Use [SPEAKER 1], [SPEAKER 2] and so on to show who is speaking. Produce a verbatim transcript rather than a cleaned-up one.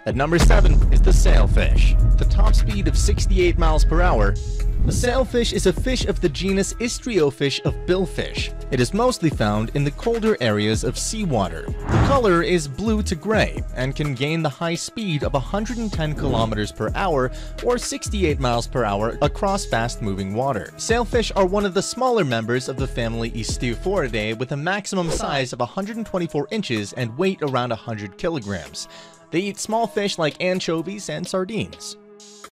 [SPEAKER 1] At number seven is the sailfish. The top speed of sixty-eight miles per hour. The sailfish is a fish of the genus Istriofish of billfish. It is mostly found in the colder areas of seawater. The color is blue to gray and can gain the high speed of one hundred ten kilometers per hour or sixty-eight miles per hour across fast-moving water. Sailfish are one of the smaller members of the family Istiophoridae with a maximum size of one hundred twenty-four inches and weight around one hundred kilograms. They eat small fish like anchovies and sardines.